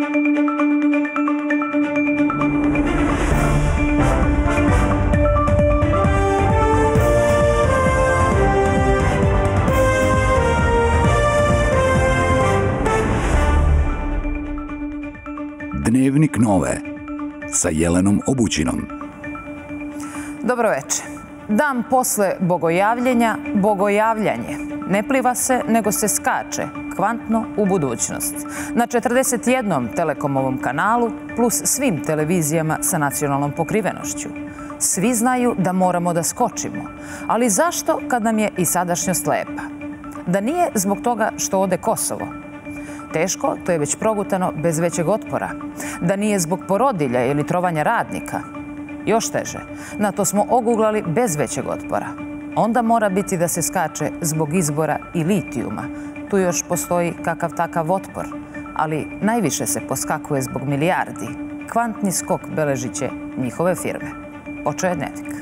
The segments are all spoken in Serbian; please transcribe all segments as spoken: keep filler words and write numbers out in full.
Dnevnik Nove sa Jelenom Obućinom. Dobro večer. Dan posle bogojavljenja, bogojavljanje. Ne pliva se, nego se skače kvantno u budućnost. Na četrdeset jednom Telekomovom kanalu plus svim televizijama sa nacionalnom pokrivenošću. Svi znaju da moramo da skočimo. Ali zašto kad nam je i sadašnjost lepa? Da nije zbog toga što ode Kosovo. Teško, to je već progutano bez većeg otpora. Da nije zbog porodilja ili trovanja radnika. Još teže, na to smo oguglali bez većeg otpora. Onda mora biti da se skače zbog izbora i litijuma. Tu još postoji kakav takav otpor. Ali najviše se poskakuje zbog milijardi. Kvantni skok beležit će njihove firme. Počeo je Dnevnik.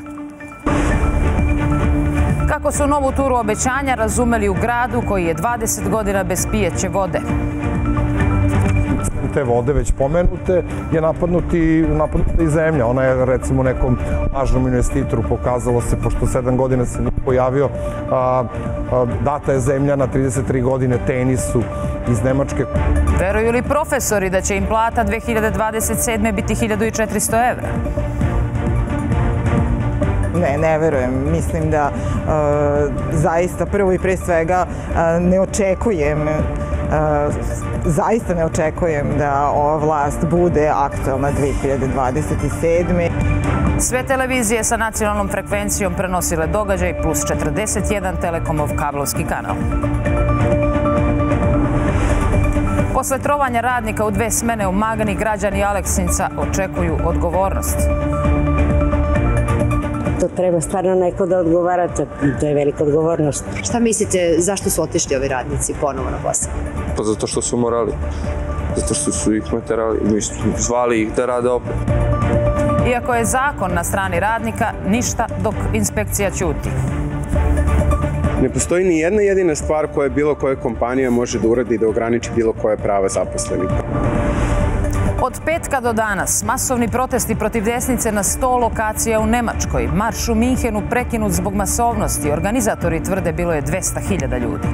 Kako su novu turu obećanja razumeli u gradu koji je dvadeset godina bez pijeće vode. Te vode već pomenute je napadnuti, napadnuta i zemlja. Ona je recimo nekom lažnom investitoru pokazalo se, pošto sedam godina se nije pojavio, a, a, data je zemlja na trideset tri godine Tenisu iz Nemačke. Veruju li profesori da će im plata dve hiljade dvadeset sedme biti hiljadu četiristo evra? Ne, ne verujem. Mislim da uh, zaista prvo i pre svega uh, ne očekujem, uh, zaista ne očekujem da ova vlast bude aktualna dve hiljade dvadeset sedme. Sve televizije sa nacionalnom frekvencijom prenosile događaj plus četrdeset jedan Telekomov kablovski kanal. Posle trovanja radnika u dve smene u Magani, građani Aleksinca očekuju odgovornost. To treba stvarno neko da odgovara, to je velika odgovornost. Šta mislite, zašto su otišli ovi radnici ponovo na posao? Pa zato što su morali, zato što su ih naterali, zvali ih da rade opet. Iako je zakon na strani radnika, ništa dok inspekcija ćuti. Ne postoji ni jedna jedina stvar koja bilo koja kompanija može da uradi da ograniči bilo koje prava zaposlenih. Od petka do danas masovni protesti protiv desnice na sto lokacija u Nemačkoj. Marš u Minhenu prekinut zbog masovnosti. Organizatori tvrde bilo je dvesta hiljada ljudi.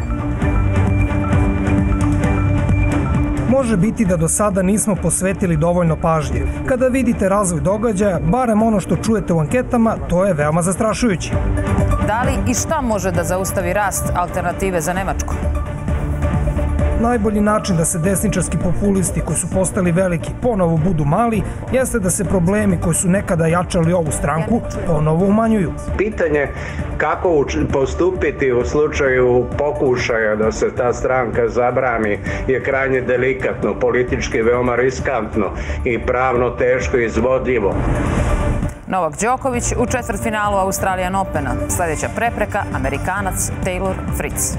Može biti da do sada nismo posvetili dovoljno pažnje. Kada vidite razvoj događaja, barem ono što čujete u anketama, to je veoma zastrašujuće. Da li i šta može da zaustavi rast Alternative za Nemačku? Najbolji način da se desničarski populisti koji su postali veliki ponovo budu mali jeste da se problemi koji su nekada jačali ovu stranku ponovo umanjuju. Pitanje kako postupiti u slučaju pokušaja da se ta stranka zabrani je krajnje delikatno, politički veoma riskantno i pravno teško izvodljivo. Novak Đoković u četvrtfinalu Australian Opena. Sljedeća prepreka Amerikanac Taylor Fritz.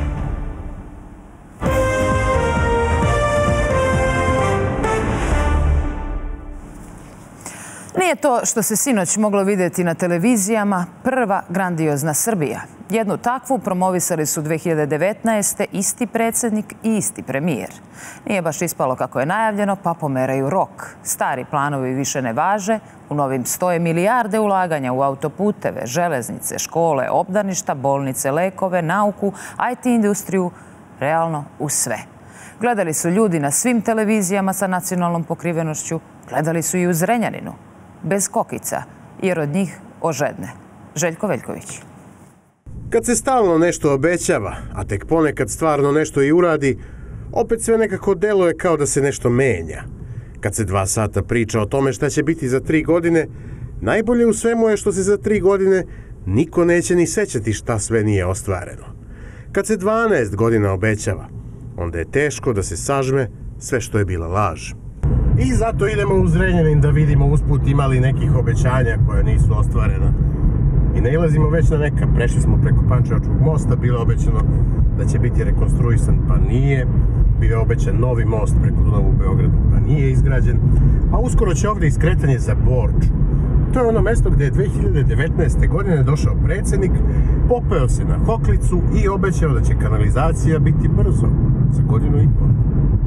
Nije to što se sinoć moglo vidjeti na televizijama prva grandiozna Srbija. Jednu takvu promovisali su dve hiljade devetnaeste. isti predsjednik i isti premijer. Nije baš ispalo kako je najavljeno, pa pomeraju rok. Stari planovi više ne važe, u novim stoje milijarde ulaganja u autoputeve, železnice, škole, obdaništa, bolnice, lekove, nauku, I T industriju, realno u sve. Gledali su ljudi na svim televizijama sa nacionalnom pokrivenošću, gledali su i u Zrenjaninu. Bez kokica, jer od njih ožedne. Željko Veljković. Kad se stalno nešto obećava, a tek ponekad stvarno nešto i uradi, opet sve nekako deluje kao da se nešto menja. Kad se dva sata priča o tome šta će biti za tri godine, najbolje u svemu je što se za tri godine niko neće ni sećati šta sve nije ostvareno. Kad se dvanaest godina obećava, onda je teško da se sažme sve što je bila laž. I zato idemo u Zrenjanin da vidimo usput imali nekih obećanja koja nisu ostvarena. I nailazimo već na neka, prešli smo preko Pančevačkog mosta, bilo je obećano da će biti rekonstruisan, pa nije. Bio je obećan novi most preko Dunava u Beogradu, pa nije izgrađen. A uskoro će ovdje iskretanje za Borču. To je ono mesto gdje je dve hiljade devetnaeste. godine došao predsjednik, popeo se na hoklicu i obećao da će kanalizacija biti brzo, za godinu i pol.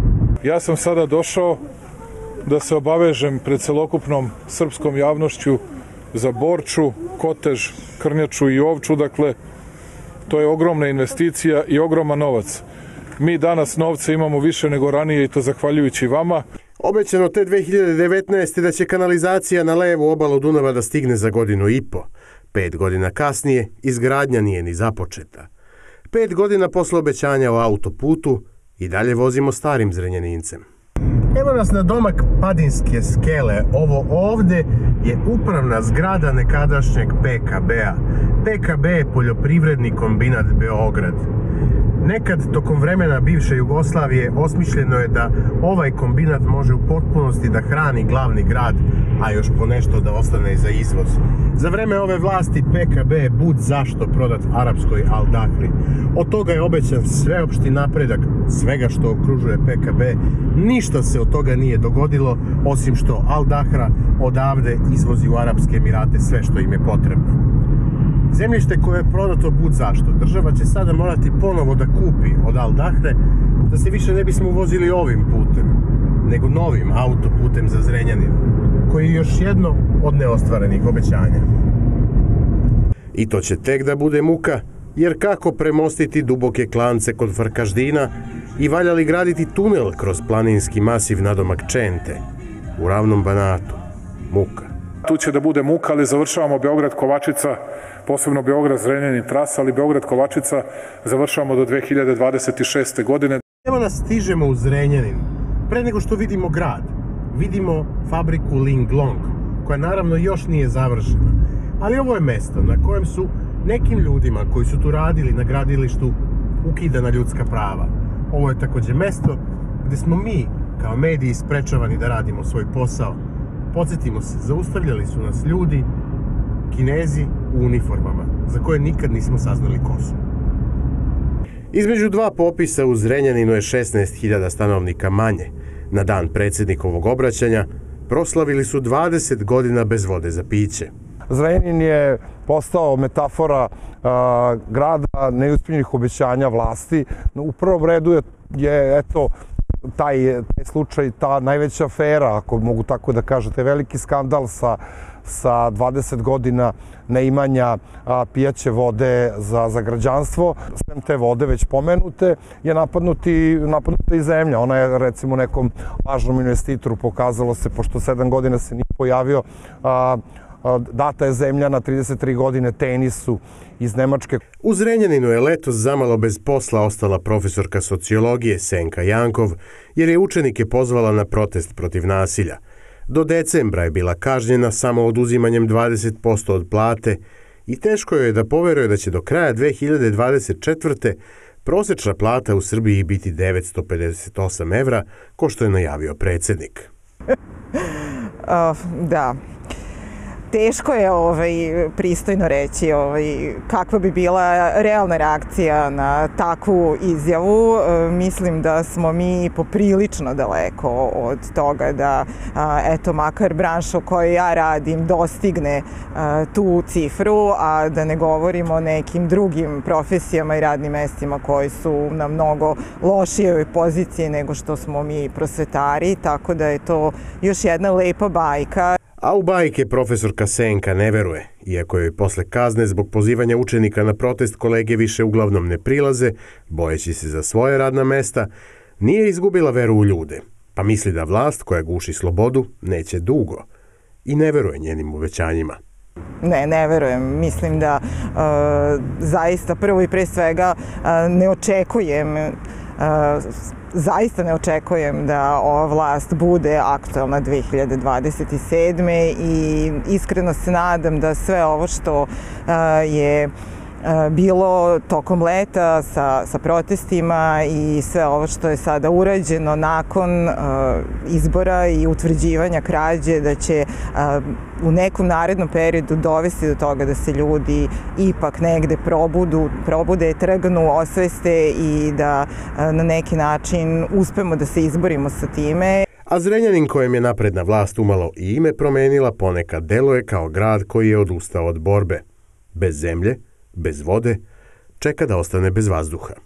Ja sam sada došao da se obavežem pred celokupnom srpskom javnošću za Borču, Kotež, Krnjaču i Ovču, dakle, to je ogromna investicija i ogroman novac. Mi danas novca imamo više nego ranije i to zahvaljujući vama. Obećano te dve hiljade devetnaeste. da će kanalizacija na levu obalu Dunava da stigne za godinu i po. Pet godina kasnije izgradnja nije ni započeta. Pet godina posle obećanja o autoputu i dalje vozimo starim Zrenjanincem. Evo nas na domak Padinske skele. Ovo ovde je upravna zgrada nekadašnjeg P K B-a. P K B je poljoprivredni kombinat Beograd. Nekad, tokom vremena bivše Jugoslavije, osmišljeno je da ovaj kombinat može u potpunosti da hrani glavni grad, a još po nešto da ostane za izvoz. Za vreme ove vlasti P K B je bud zašto prodat arapskoj Al Dahri. Od toga je obećan sveopšti napredak svega što okružuje P K B. Ništa se od toga nije dogodilo, osim što Al Dahra odavde izvozi u Arapske Emirate sve što im je potrebno. Zemljište koje je prodato bud zašto, država će sada morati ponovo da kupi od Al Dahre, da se više ne bismo vozili ovim putem, nego novim autoputem za Zrenjanin, koji je još jedno od neostvarenih obećanja. I to će tek da bude muka, jer kako premostiti duboke klance kod Frkaždina i valja li graditi tunel kroz planinski masiv nadomak Čente, u ravnom Banatu? Muka. Tu će da bude muka, ali završavamo Beograd-Kovačica, posebno Beograd-Zrenjanin trasa, ali Beograd-Kovačica završavamo do dve hiljade dvadeset šeste. godine. Evo nas stižemo u Zrenjanin. Pre nego što vidimo grad, vidimo fabriku Linglong, koja naravno još nije završena. Ali ovo je mesto na kojem su nekim ljudima koji su tu radili na gradilištu ukidana ljudska prava. Ovo je takođe mesto gde smo mi, kao mediji, sprečavani da radimo svoj posao. Podsjetimo se, zaustavljali su nas ljudi, Kinezi u uniformama, za koje nikad nismo saznali ko su. Između dva popisa u Zrenjaninu je šesnaest hiljada stanovnika manje. Na dan predsjednikovog obraćanja proslavili su dvadeset godina bez vode za piće. Zrenjanin je postao metafora a, grada neuspjeljenih obećanja vlasti. U prvom redu je, je eto, taj, taj slučaj, ta najveća afera, ako mogu tako da kažete, veliki skandal sa, sa dvadeset godina neimanja a, pijaće vode za, za građanstvo. Sem te vode već pomenute je napadnuti, napadnuta i zemlja. Ona je recimo nekom važnom investitoru pokazalo se, pošto sedam godina se nije pojavio, a, data je zemlja na trideset tri godine Tenisu iz Nemačke. U Zrenjaninu je letos zamalo bez posla ostala profesorka sociologije Senka Jankov, jer je učenike pozvala na protest protiv nasilja. Do decembra je bila kažnjena samo oduzimanjem dvadeset posto od plate i teško joj je da poveruje da će do kraja dve hiljade dvadeset četvrte. prosečna plata u Srbiji biti devetsto pedeset osam evra, ko što je najavio predsjednik. uh, da. Teško je ovaj, pristojno reći ovaj, kakva bi bila realna reakcija na takvu izjavu. E, mislim da smo mi poprilično daleko od toga da, a, eto, makar branša u kojoj ja radim dostigne a, tu cifru, a da ne govorimo o nekim drugim profesijama i radnim mestima koji su na mnogo lošijoj poziciji nego što smo mi prosvetari, tako da je to još jedna lepa bajka. A u bajke profesorka Senka ne veruje, iako joj posle kazne zbog pozivanja učenika na protest kolege više uglavnom ne prilaze, bojeći se za svoje radna mesta, nije izgubila veru u ljude, pa misli da vlast koja guši slobodu neće dugo i ne veruje njenim uvećanjima. Ne, ne verujem. Mislim da uh, zaista prvo i pre svega uh, ne očekujem uh, zaista ne očekujem da ova vlast bude aktuelna dve hiljade dvadeset sedme. i iskreno se nadam da sve ovo što uh, je bilo tokom leta sa, sa protestima i sve ovo što je sada urađeno nakon uh, izbora i utvrđivanja krađe, da će uh, u nekom narednom periodu dovesti do toga da se ljudi ipak negde probudu, probude, trgnu, osveste i da uh, na neki način uspemo da se izborimo sa time. A Zrenjanin, kojem je napredna vlast umalo i ime promenila, ponekad deluje kao grad koji je odustao od borbe. Bez zemlje, bez vode, čeka da ostane bez vazduha.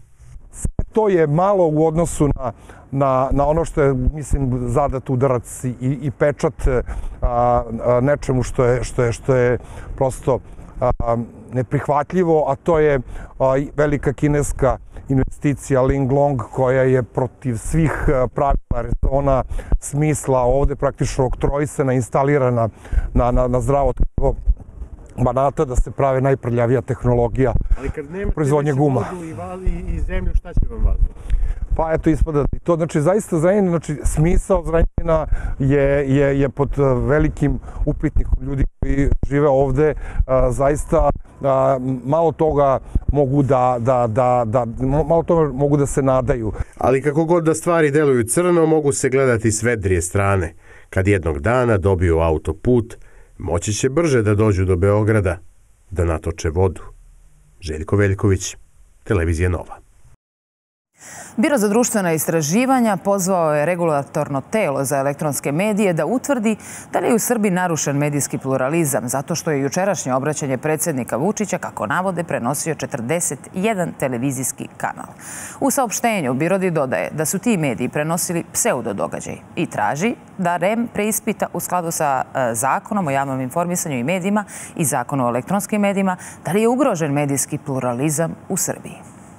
sve to je malo u odnosu na, na, na ono što je, mislim, zadat udarac i, i pečat a, a, nečemu što je, što je, što je prosto a, neprihvatljivo, a to je a, velika kineska investicija Linglong koja je protiv svih pravila, rezona, smisla ovde praktično oktrojsena, instalirana na, na, na zdravo tkivo Banata da se prave najprljavija tehnologija proizvodnje guma. Ali kad nemate vodu i, i zemlju, šta će vam vazduh? Pa eto ispada. To znači zaista Zrenjanin, znači smisao Zrenjanina je, je, je pod velikim upitnikom ljudi koji žive ovde. A, zaista a, malo toga mogu da, da, da, da, malo toga mogu da se nadaju. Ali kako god da stvari deluju crno, mogu se gledati s vedrije strane. Kad jednog dana dobiju autoput, moći će brže da dođu do Beograda, da natoče vodu. Željko Veljković, Televizija Nova. Biro za društvena istraživanja pozvao je regulatorno telo za elektronske medije da utvrdi da li je u Srbiji narušen medijski pluralizam, zato što je jučerašnje obraćanje predsjednika Vučića, kako navode, prenosio četrdeset jedan televizijski kanal. U saopštenju Birodi dodaje da su ti mediji prenosili pseudodogađaj i traži da R E M preispita u skladu sa zakonom o javnom informisanju i medijima i zakonom o elektronskim medijima da li je ugrožen medijski pluralizam u Srbiji.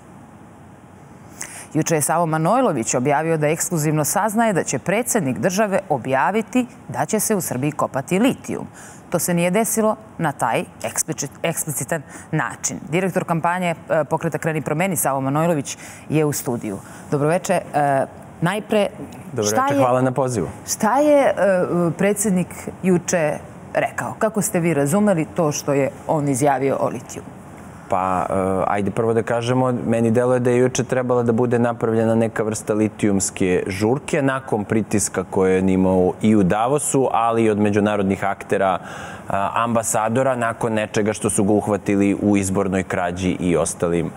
Juče je Savo Manojlović objavio da ekskluzivno saznaje da će predsjednik države objaviti da će se u Srbiji kopati litijum. To se nije desilo na taj eksplicitan način. Direktor kampanje pokreta Kreni promeni Savo Manojlović je u studiju. Dobroveče. Najpre, Dobroveče, hvala na pozivu. Šta je predsjednik juče rekao? Kako ste vi razumeli to što je on izjavio o litijumu? Pa, ajde prvo da kažemo, meni deluje da je juče trebala da bude napravljena neka vrsta litijumske žurke nakon pritiska koje je imao i u Davosu, ali i od međunarodnih aktera, ambasadora, nakon nečega što su ga uhvatili u izbornoj krađi i ostalim,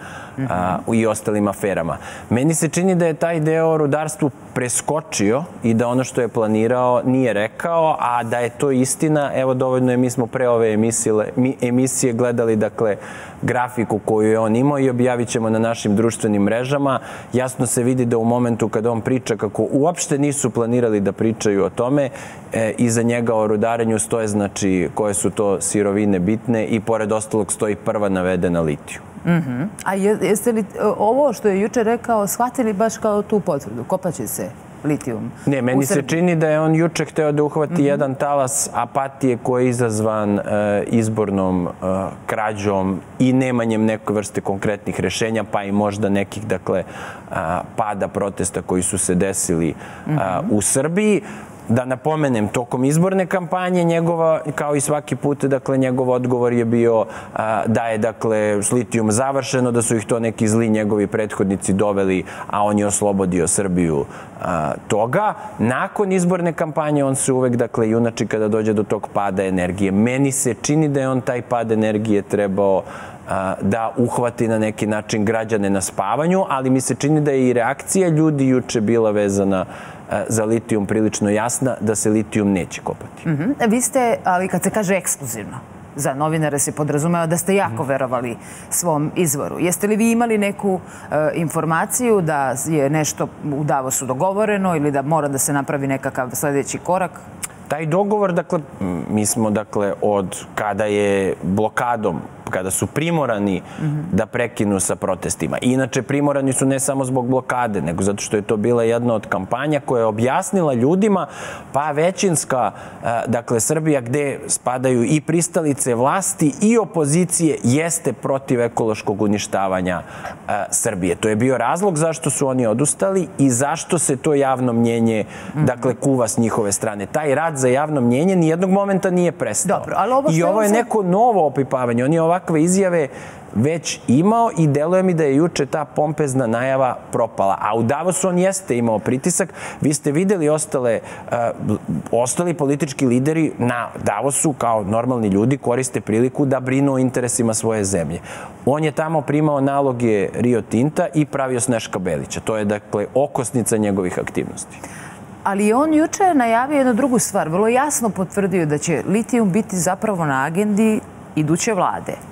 i ostalim aferama. Meni se čini da je taj deo o rudarstvu preskočio i da ono što je planirao nije rekao, a da je to istina, evo dovoljno je, mi smo pre ove emisije, emisije gledali, dakle, grafiku koju je on imao i objavit ćemo na našim društvenim mrežama. Jasno se vidi da u momentu kada on priča kako uopšte nisu planirali da pričaju o tome, e, iza njega o rudarenju stoje, znači, koje su to sirovine bitne i pored ostalog stoji prva navedena litiju. Mm-hmm. A jeste li ovo što je juče rekao shvatili baš kao tu potvrdu? Kopaće se litijum? Ne, meni se čini da je on juče hteo da uhvati mm-hmm. jedan talas apatije koji je izazvan uh, izbornom uh, krađom i nemanjem neke vrste konkretnih rešenja, pa i možda nekih, dakle, uh, pada protesta koji su se desili uh, mm-hmm. u Srbiji. Da napomenem, tokom izborne kampanje njegova, kao i svaki put, dakle, njegov odgovor je bio a, da je, dakle, s litijum završeno, da su ih to neki zli njegovi prethodnici doveli, a on je oslobodio Srbiju a, toga. Nakon izborne kampanje on se uvek, dakle, junači kada dođe do tog pada energije. Meni se čini da je on taj pad energije trebao a, da uhvati na neki način građane na spavanju, ali mi se čini da je i reakcija ljudi juče bila vezana za litijum prilično jasna, da se litijum neće kopati. Mm-hmm. Vi ste, ali kad se kaže ekskluzivno, za novinare se podrazumeva da ste jako verovali svom izvoru. Jeste li vi imali neku e, informaciju da je nešto u Davosu dogovoreno ili da mora da se napravi nekakav sljedeći korak? Taj dogovor, dakle, mi smo, dakle, od kada je blokadom, kada su primorani mm-hmm. da prekinu sa protestima. Inače, primorani su ne samo zbog blokade, nego zato što je to bila jedna od kampanja koja je objasnila ljudima, pa većinska, dakle, Srbija gde spadaju i pristalice vlasti i opozicije jeste protiv ekološkog uništavanja a, Srbije. To je bio razlog zašto su oni odustali i zašto se to javno mnjenje, mm-hmm. dakle, kuva s njihove strane. Taj rad za javno mnjenje nijednog momenta nije prestao. Dobro, ali ovo I ovo je neko novo opipavanje. On je ovakve izjave već imao i deluje mi da je juče ta pompezna najava propala. A u Davosu on jeste imao pritisak. Vi ste videli ostale, uh, ostali politički lideri na Davosu kao normalni ljudi koriste priliku da brinu o interesima svoje zemlje. On je tamo primao naloge Rio Tinta i pravio Sneška Belića. To je, dakle, okosnica njegovih aktivnosti. Ali on juče najavio jednu drugu stvar. Vrlo jasno potvrdio da će litijum biti zapravo na agendi iduće vlade.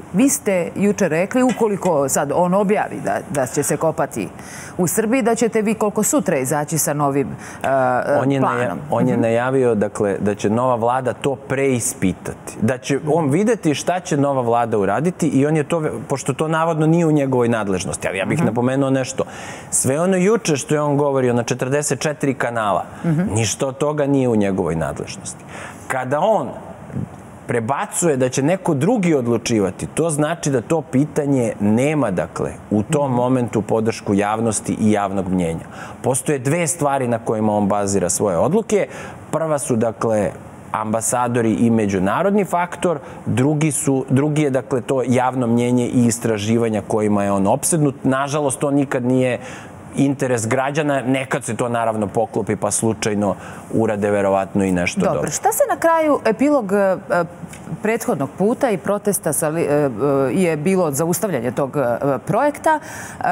Vi ste juče rekli, ukoliko sad on objavi da, da će se kopati u Srbiji, da ćete vi koliko sutra izaći sa novim uh, on je planom. Naja, on je najavio dakle, da će nova vlada to preispitati. Da će on videti šta će nova vlada uraditi i on je to, pošto to navodno nije u njegovoj nadležnosti, ali ja bih napomenuo nešto. Sve ono juče što je on govorio na četrdeset četiri kanala, ništa od toga nije u njegovoj nadležnosti. Kada on prebacuje da će neko drugi odlučivati, to znači da to pitanje nema, dakle, u tom momentu podršku javnosti i javnog mnjenja. Postoje dve stvari na kojima on bazira svoje odluke. Prva su, dakle, ambasadori i međunarodni faktor, drugi, su, drugi je, dakle, to javno mnjenje i istraživanja kojima je on opsednut. Nažalost, to nikad nije interes građana, nekad se to naravno poklopi pa slučajno urade verovatno i nešto dobro. Dobro, šta se na kraju epilog prethodnog puta i protesta je bilo zaustavljanje tog projekta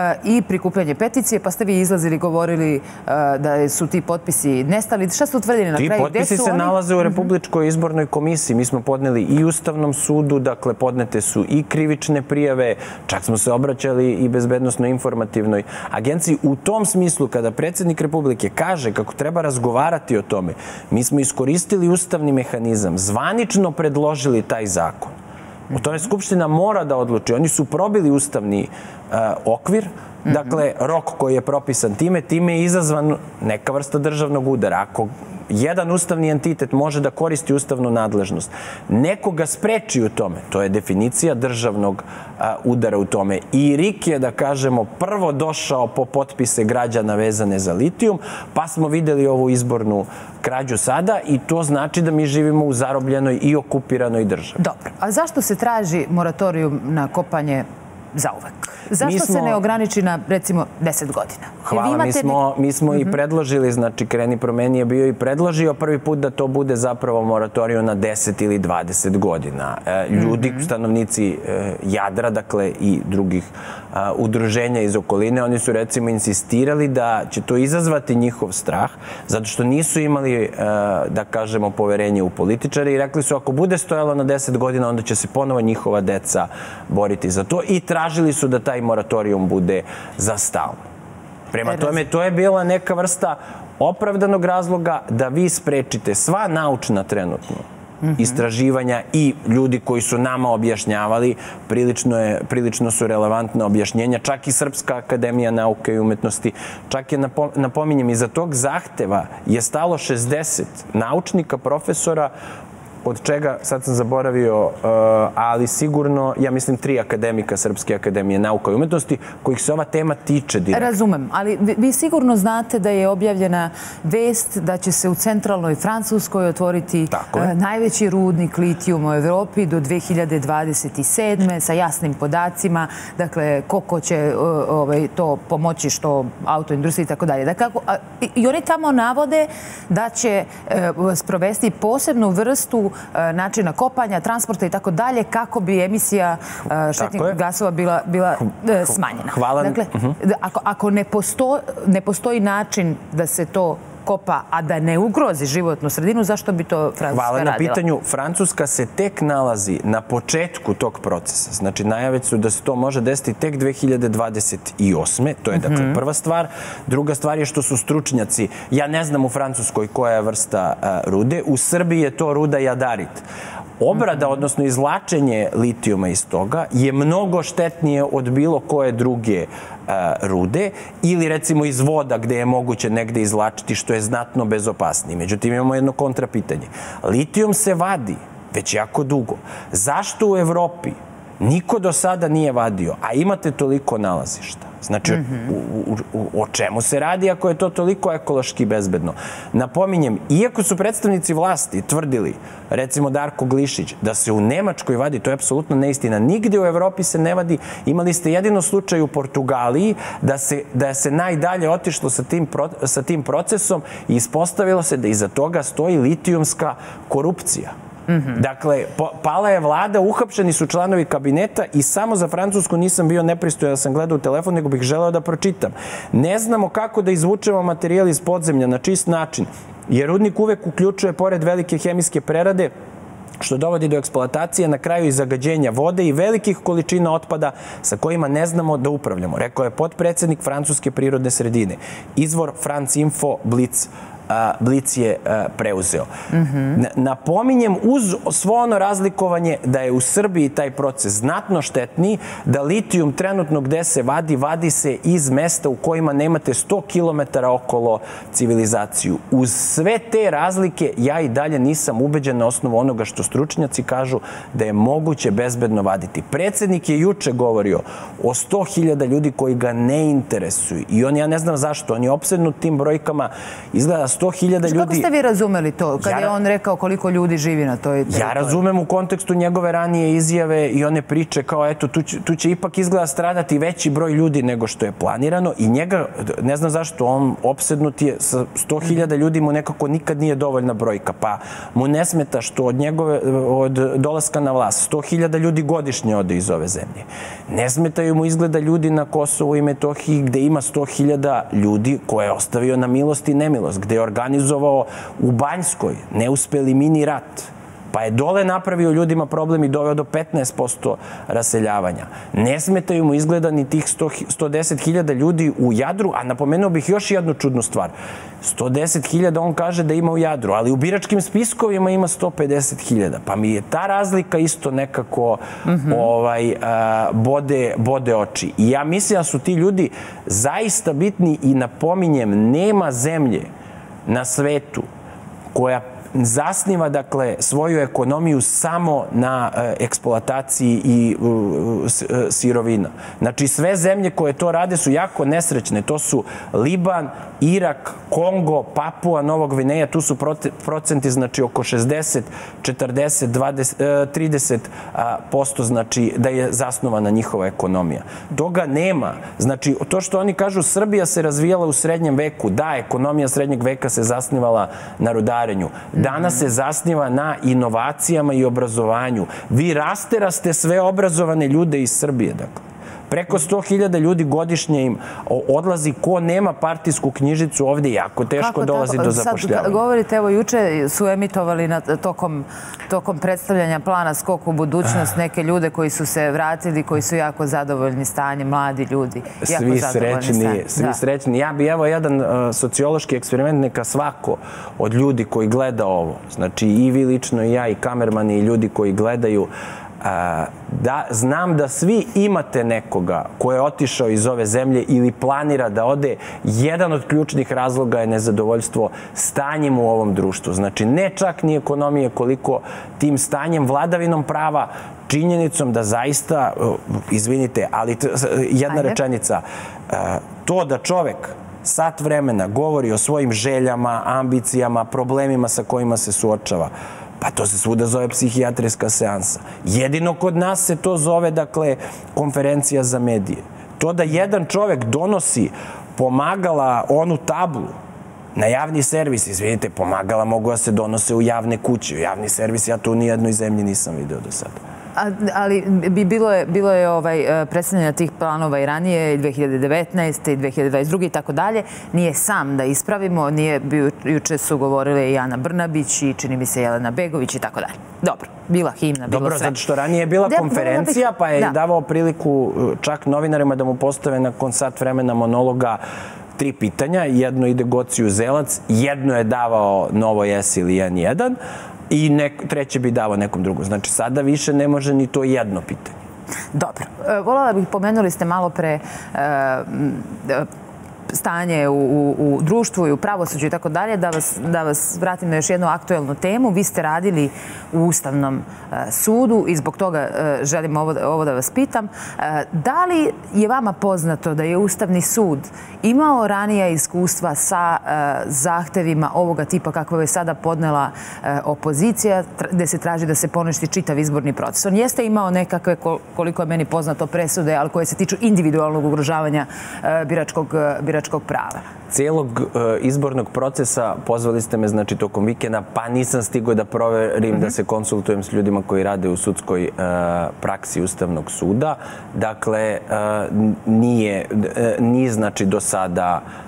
i prikupljanje peticije, pa ste vi izlazili i govorili da su ti potpisi nestali. Šta ste utvrdili na kraju? Ti potpisi se nalaze u Republičkoj izbornoj komisiji. Mi smo podneli i Ustavnom sudu, dakle podnete su i krivične prijave, čak smo se obraćali i Bezbednosno-informativnoj agenciji. U tom smislu, kada predsjednik Republike kaže kako treba razgovarati o tome, mi smo iskoristili ustavni mehanizam, zvanično predložili taj zakon. O tome Skupština mora da odluči. Oni su probili ustavni uh, okvir, dakle, rok koji je propisan time, time je izazvan neka vrsta državnog udara. Ako jedan ustavni entitet može da koristi ustavnu nadležnost, nekoga spreči u tome, to je definicija državnog a, udara u tome. I R I K je, da kažemo, prvo došao po potpise građana vezane za litijum, pa smo videli ovu izbornu krađu sada i to znači da mi živimo u zarobljenoj i okupiranoj državi. Dobro, a zašto se traži moratorijum na kopanje zauvek? Zašto smo, se ne ograniči na, recimo, deset godina? Hvala, mi smo, mi smo mm-hmm. i predložili, znači Kreni promeni je bio i predložio prvi put da to bude zapravo moratoriju na deset ili dvadeset godina. E, ljudi, mm-hmm. stanovnici e, Jadra, dakle i drugih a, udruženja iz okoline, oni su recimo insistirali da će to izazvati njihov strah, zato što nisu imali, a, da kažemo, poverenje u političare i rekli su ako bude stojalo na deset godina, onda će se ponovo njihova deca boriti za to i tražili su da taj moratorijum bude za stalno. Prema tome, to je bila neka vrsta opravdanog razloga da vi sprečite sva naučna trenutno istraživanja i ljudi koji su nama objašnjavali, prilično, je, prilično su relevantna objašnjenja, čak i Srpska akademija nauke i umetnosti, čak je, napominjem, iza tog zahteva je stalo šezdeset naučnika, profesora, od čega, sad sam zaboravio, ali sigurno, ja mislim, tri akademika Srpske akademije nauka i umetnosti, kojih se ova tema tiče direktno. Razumem, ali vi sigurno znate da je objavljena vest da će se u centralnoj Francuskoj otvoriti najveći rudnik litijuma u Evropi do dve hiljade dvadeset sedme sa jasnim podacima, dakle, koliko će to pomoći što autoindustriji i tako dalje. I oni tamo navode da će sprovesti posebnu vrstu načina kopanja, transporta i tako dalje, kako bi emisija štetnih gasova bila, bila smanjena. Hvala. Dakle, ako, ako ne, posto, ne postoji način da se to kopa, a da ne ugrozi životnu sredinu, zašto bi to Francuska radila? Hvala na pitanju. Francuska se tek nalazi na početku tog procesa. Znači, najave su da se to može desiti tek dve hiljade dvadeset osme. To je, dakle, prva stvar. Druga stvar je što su stručnjaci, ja ne znam u Francuskoj koja je vrsta rude, u Srbiji je to ruda jadarit. Obrada, odnosno izvlačenje litijuma iz toga je mnogo štetnije od bilo koje druge rude ili recimo iz voda gde je moguće negde izvlačiti što je znatno bezopasnije. Međutim, imamo jedno kontrapitanje. Litijum se vadi već jako dugo. Zašto u Evropi niko do sada nije vadio, a imate toliko nalazišta? Znači, u, u, o čemu se radi ako je to toliko ekološki bezbedno? Napominjem, iako su predstavnici vlasti tvrdili, recimo Darko Glišić, da se u Nemačkoj vadi, to je apsolutno neistina. Nigde u Evropi se ne vadi. Imali ste jedino slučaj u Portugaliji da se, da se najdalje otišlo sa tim, pro, sa tim procesom i ispostavilo se da iza toga stoji litijumska korupcija. Dakle, pala je vlada, uhapšeni su članovi kabineta i samo za Francusku nisam bio nepristojan da sam gledao u telefon, nego bih želeo da pročitam. Ne znamo kako da izvučemo materijal iz podzemlja na čist način, jer rudnik uvek uključuje, pored velike hemijske prerade, što dovodi do eksploatacije, na kraju i zagađenja vode i velikih količina otpada sa kojima ne znamo da upravljamo, rekao je potpredsednik Francuske prirodne sredine. Izvor France Info Blitz. Blic je preuzeo. Napominjem uz svo ono razlikovanje da je u Srbiji taj proces znatno štetniji, da litijum trenutno gde se vadi, vadi se iz mesta u kojima nemate sto kilometara okolo civilizaciju. Uz sve te razlike ja i dalje nisam ubeđen na osnovu onoga što stručnjaci kažu da je moguće bezbedno vaditi. Predsednik je juče govorio o sto hiljada ljudi koji ga ne interesuju i on, ja ne znam zašto, on je opsednut tim brojkama, izgleda sto hiljada ljudi... Kako ste vi razumeli to, kad je on rekao koliko ljudi živi na toj teritoriji? Ja razumem u kontekstu njegove ranije izjave i one priče kao, eto, tu će ipak izgleda stradati veći broj ljudi nego što je planirano i njega, ne znam zašto, on opsednut je sa sto hiljada ljudi, mu nekako nikad nije dovoljna brojka, pa mu ne smeta što od njegove, od dolaska na vlast, sto hiljada ljudi godišnje ode iz ove zemlje. Ne smetaju mu izgleda ljudi na Kosovu i Metohiji gde ima sto hiljada ljudi koje je ostavio na milost i nemilost, gde je organizovao u Banjskoj neuspeli mini rat, pa je dole napravio ljudima problem i doveo do petnaest posto raseljavanja. Ne smetaju mu izgleda ni tih sto deset hiljada ljudi u Jadru, a napomenuo bih još jednu čudnu stvar. sto deset hiljada on kaže da ima u Jadru, ali u biračkim spiskovima ima sto pedeset hiljada. Pa mi je ta razlika isto nekako bode oči. I ja mislim da su ti ljudi zaista bitni i napominjem, nema zemlje na svetu koja zasniva, dakle, svoju ekonomiju samo na eksploataciji i sirovina. Znači, sve zemlje koje to rade su jako nesrećne. To su Liban, Irak, Kongo, Papua, Novog Gvineja. Tu su procenti, znači, oko šezdeset, četrdeset, trideset posto, znači, da je zasnovana njihova ekonomija. Toga nema. Znači, to što oni kažu, Srbija se razvijala u srednjem veku. Da, ekonomija srednjeg veka se zasnivala na rudarenju. Danas se zasniva na inovacijama i obrazovanju. Vi rasteraste sve obrazovane ljude iz Srbije, dakle. Preko sto hiljada ljudi godišnje im odlazi. Ko nema partijsku knjižicu ovde, jako teško dolazi do zapošljavanja. Sad govorite, evo, juče su emitovali tokom predstavljanja plana Skok u budućnost neke ljude koji su se vratili, koji su jako zadovoljni stanjem, mladi ljudi. Svi srećni, svi srećni. Ja bi, evo, jedan sociološki eksperiment, neka svako od ljudi koji gleda ovo, znači i vi lično i ja i kamermani i ljudi koji gledaju, da znam da svi imate nekoga ko je otišao iz ove zemlje ili planira da ode. Jedan od ključnih razloga je nezadovoljstvo stanjem u ovom društvu. Znači, ne čak ni ekonomije, koliko tim stanjem, vladavinom prava, činjenicom da zaista, izvinite, ali jedna rečenica, to da čovek sat vremena govori o svojim željama, ambicijama, problemima sa kojima se suočava, pa to se svuda zove psihijatrijska seansa. Jedino kod nas se to zove, dakle, konferencija za medije. To da jedan čovek donosi pomagala, onu tablu na javni servis, izvinite, pomagala mogu da se donose u javne kuće, u javni servis, ja to u nijednoj zemlji nisam video do sada. Ali bilo je predstavljanja tih planova i ranije, i dve hiljade devetnaeste. i dve hiljade dvadeset druge. i tako dalje. Nije sam da ispravimo, juče su govorile i Ana Brnabić i čini mi se Jelena Begović i tako dalje. Dobro, bila himna, bilo sve. Dobro, zato što ranije je bila konferencija, pa je davao priliku čak novinarima da mu postave nakon sat vremena monologa tri pitanja. Jedno ide Gociju Zelac, jedno je davao Novo S ili en jedan, i treće bi davao nekom drugom. Znači, sada više ne može ni to jedno pitanje. Dobro. Voljela bih, pomenuli ste malo pre stanje u društvu i u pravosuđu i tako dalje, da vas vratim na još jednu aktuelnu temu. Vi ste radili u Ustavnom sudu i zbog toga želim ovo da vas pitam. Da li je vama poznato da je Ustavni sud imao ranija iskustva sa zahtevima ovoga tipa kakva je sada podnela opozicija, gde se traži da se poništi čitav izborni proces? On jeste imao nekakve, koliko je meni poznato, presude, ali koje se tiču individualnog ugrožavanja biračkog biračkog prava. Cijelog izbornog procesa, pozvali ste me, znači, tokom vikenda, pa nisam stigao da proverim, da se konsultujem s ljudima koji rade u sudskoj praksi Ustavnog suda. Dakle, nije, nije, znači, do sada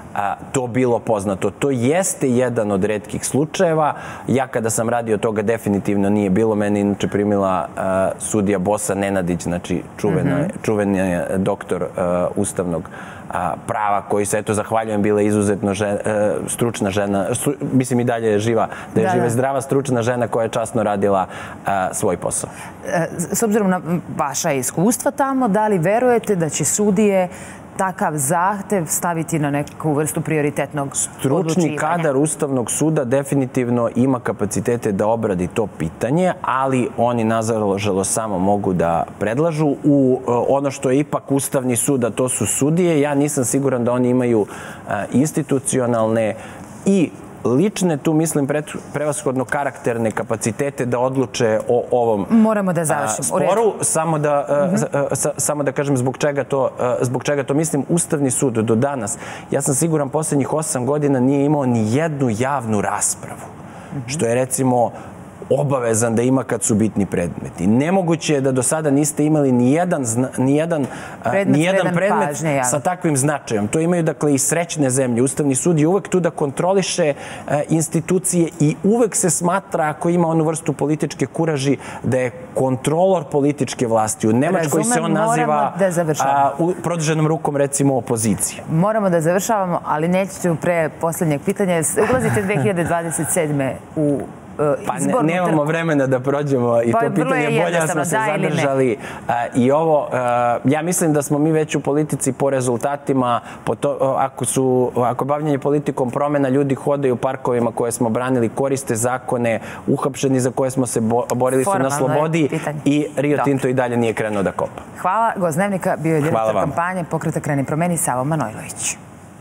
to bilo poznato. To jeste jedan od retkih slučajeva. Ja kada sam radio toga definitivno nije bilo. Mene inače primila sudija Bosa Nenadić, znači čuveni doktor ustavnog prava, koji se, eto, zahvaljujem, bila izuzetno stručna žena, mislim i dalje je živa, da je živa i zdrava stručna žena koja je časno radila svoj posao. S obzirom na vaša iskustva tamo, da li verujete da će sudije takav zahtev staviti na neku vrstu prioritetnog odlučivanja? Stručni kadar Ustavnog suda definitivno ima kapacitete da obradi to pitanje, ali oni nažalost samo mogu da predlažu. U ono što je ipak Ustavni sud, a to su sudije, ja nisam siguran da oni imaju institucionalne i lične, tu mislim prevashodno karakterne kapacitete da odluče o ovom sporu. Samo da kažem zbog čega to mislim. Ustavni sud do danas, ja sam siguran, posljednjih osam godina nije imao ni jednu javnu raspravu, što je recimo obavezan da ima kad su bitni predmeti. Nemoguće je da do sada niste imali ni jedan predmet sa takvim značajom. To imaju, dakle, i srećne zemlje. Ustavni sud je uvek tu da kontroliše institucije i uvek se smatra, ako ima onu vrstu političke kuraži, da je kontrolor političke vlasti. U Nemačkoj se on naziva produženom rukom, recimo, opozicije. Moramo da završavamo, ali nećete pre posljednjeg pitanja. Ulazite dve hiljade dvadeset sedme u Pa nemamo vremena da prođemo i to pitanje, bolje smo se zadržali. I ovo, ja mislim da smo mi već u politici po rezultatima, ako bavljanje politikom promena, ljudi hodaju u parkovima koje smo branili, koriste zakone, uhapšeni za koje smo se borili su na slobodi i Rio Tinto i dalje nije krenuo da kopa. Hvala. Gost Dnevnika bio je direktor kampanje Pokreta Kreni promeni Savo Manojlović.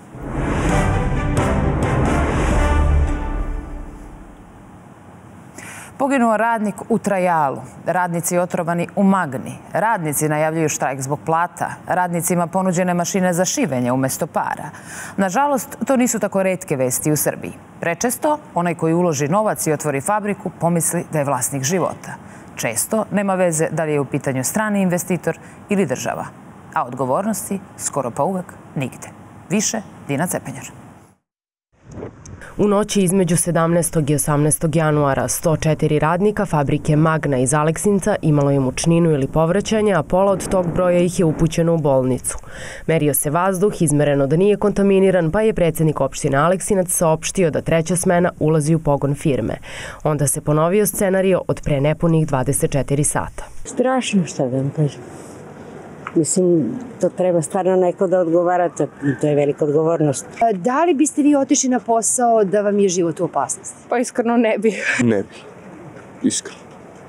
Poginuo radnik u Trajalu, radnici otrovani u Magni, radnici najavljuju štrajk zbog plata, radnicima ponuđene mašine za šivenje umjesto para. Nažalost, to nisu tako retke vesti u Srbiji. Prečesto, onaj koji uloži novac i otvori fabriku pomisli da je vlasnik života. Često nema veze da li je u pitanju strani investitor ili država. A odgovornosti skoro pa uvek nigde. Više Dina Cepenjar. U noći između sedamnaestog i osamnaestog januara sto četiri radnika fabrike Magna iz Aleksinca imalo je mučninu ili povraćanje, a pola od tog broja ih je upućeno u bolnicu. Merio se vazduh, izmereno da nije kontaminiran, pa je predsjednik opštine Aleksinac saopštio da treća smena ulazi u pogon firme. Onda se ponovio scenario od pre nepunih dvadeset četiri sata. Strašno, šta da vam kažem. Mislim, to treba stvarno neko da odgovara, to je velika odgovornost. Da li biste vi otišli na posao da vam je život u opasnosti? Pa iskreno ne bih. Ne bih. Iskreno.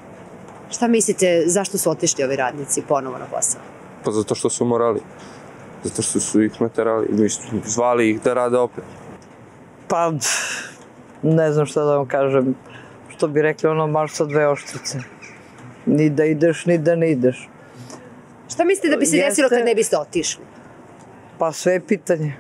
Šta mislite, zašto su otišli ovi radnici ponovo na posao? Pa zato što su morali. Zato što su ih naterali. Zvali ih da rade opet. Pa, ne znam šta da vam kažem. Što bi rekli, ono, marš sa dve oštrice. Ni da ideš, ni da ne ideš. Šta mislite da bi se desilo kad ne biste otišli? Pa sve je pitanje.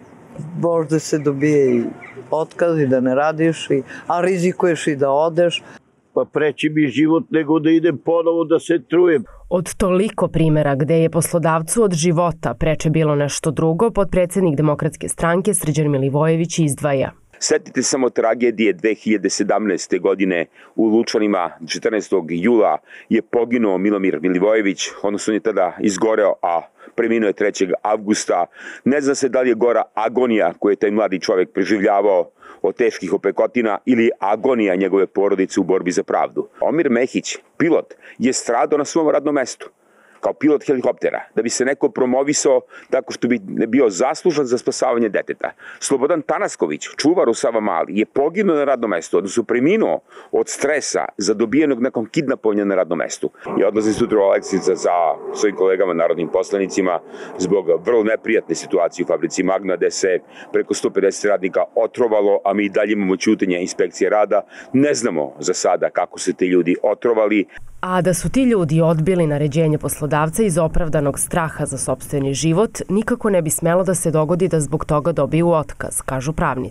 Možda se dobije i otkaz i da ne radiš, a rizikuješ i da odeš. Pa preći mi život nego da idem ponovo da se trujem. Od toliko primjera gde je poslodavcu od života preče bilo nešto drugo, potpredsjednik Demokratske stranke Srđan Milivojević izdvaja. Sjetite samo tragedije dve hiljade sedamnaeste. godine u Lučanima. četrnaestog jula je poginuo Milomir Milivojević, odnosno on je tada izgoreo, a preminuo je trećeg avgusta. Ne zna se da li je gora agonija koju je taj mladi čovjek preživljavao od teških opekotina ili agonija njegove porodice u borbi za pravdu. Omir Mehić, pilot, je stradao na svom radnom mestu kao pilot helikoptera, da bi se neko promovisao tako što bi bio zaslužan za spasavanje deteta. Slobodan Tanasković, čuvar u Savamali, je poginuo na radnom mestu, odnosno preminuo od stresa zadobijenog nakon kidnapovanja na radnom mestu. Ja odlazim sutra u Aleksinca sa svojim kolegama narodnim poslanicima zbog vrlo neprijatne situacije u fabrici Magna, gde se preko sto pedeset radnika otrovalo, a mi i dalje imamo ćutanje inspekcije rada. Ne znamo za sada kako se ti ljudi otrovali. A da su ti ljudi odbili naređenje poslodavca iz opravdanog straha za sopstveni život, nikako ne bi smelo da se dogodi da zbog toga dobiju otkaz, kažu pravnici.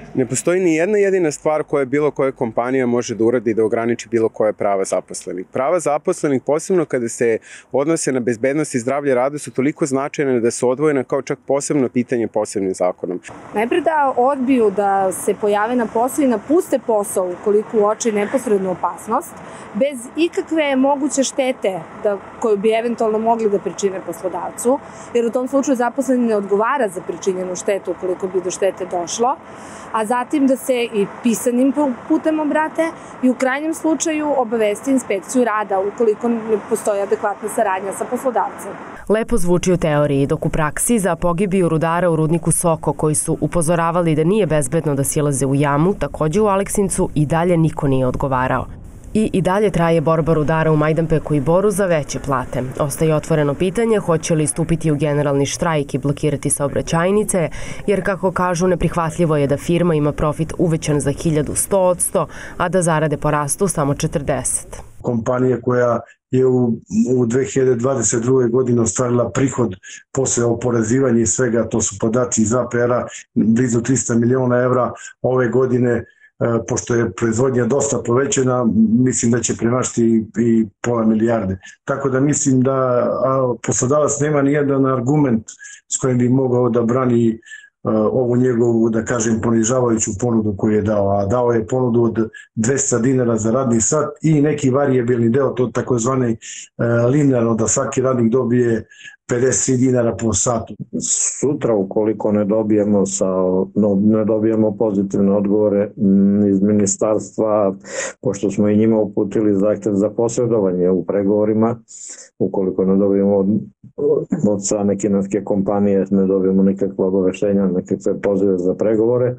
Ne postoji ni jedna jedina stvar koja bilo koja kompanija može da uradi da ograniči bilo koje prava zaposlenih. Prava zaposlenih, posebno kada se odnose na bezbednost i zdravlje rada, su toliko značajne da su odvojene kao čak posebno pitanje posebnim zakonom. Najpre da odbiju da se pojave na posao i napuste posao ukoliko uoči neposrednu opasnost, bez ikakve moguće štete da, koju bi eventualno mogli da pričine poslodavcu, jer u tom slučaju zaposleni ne odgovara za pričinjenu štetu ukoliko bi do štete došlo, a zatim da se i pisanim putem obrate i u krajnjem slučaju obavesti inspekciju rada ukoliko ne postoji adekvatna saradnja sa poslodavcem. Lepo zvuči u teoriji, dok u praksi za pogibiju rudara u rudniku Soko, koji su upozoravali da nije bezbedno da silaze u jamu, takođe u Aleksincu i dalje niko nije odgovarao. I i dalje traje borba rudara u Majdanpeku i Boru za veće plate. Ostaje otvoreno pitanje hoće li stupiti u generalni štrajk i blokirati saobraćajnice, jer kako kažu neprihvatljivo je da firma ima profit uvećan za hiljadu sto odsto, a da zarade porastu samo četrdeset. Kompanija koja je u, u dve hiljade dvadeset druge. godine ostvarila prihod posle oporezivanja i svega, to su podaci iz A P R-a, blizu trista miliona evra ove godine. Pošto je proizvodnja dosta povećena, mislim da će premašiti i pola milijarde. Tako da mislim da poslodavac nema nijedan argument s kojim bi mogao da brani ovu njegovu, da kažem, ponižavajuću ponudu koju je dao. A dao je ponudu od dvesta dinara za radni sat i neki varijabilni deo, to takozvani linearno, da svaki radnik dobije pedeset tri dinara po satu. Sutra, ukoliko ne dobijemo, sa, no, ne dobijemo pozitivne odgovore iz ministarstva, pošto smo i njima uputili zahtev za posredovanje u pregovorima, ukoliko ne dobijemo od, od strane kineske kompanije, ne dobijemo nikakve obaveštenja, nikakve pozive za pregovore,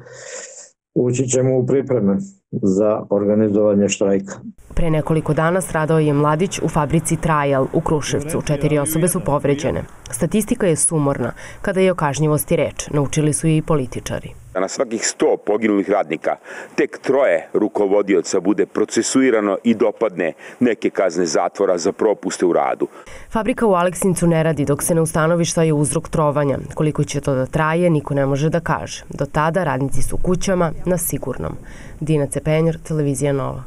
ući ćemo u pripreme za organizovanje štrajka. Pre nekoliko dana stradao je mladić u fabrici Trajal u Kruševcu. Četiri osobe su povređene. Statistika je sumorna. Kada je o kažnjivosti reč, naučili su je i političari. Na svakih sto poginulih radnika tek troje rukovodioca bude procesuirano i dopadne neke kazne zatvora za propuste u radu. Fabrika u Aleksincu ne radi dok se ne ustanovi šta je uzrok trovanja. Koliko će to da traje, niko ne može da kaže. Do tada radnici su kućama na sigurnom. Dina Cepenjer, Televizija Nova.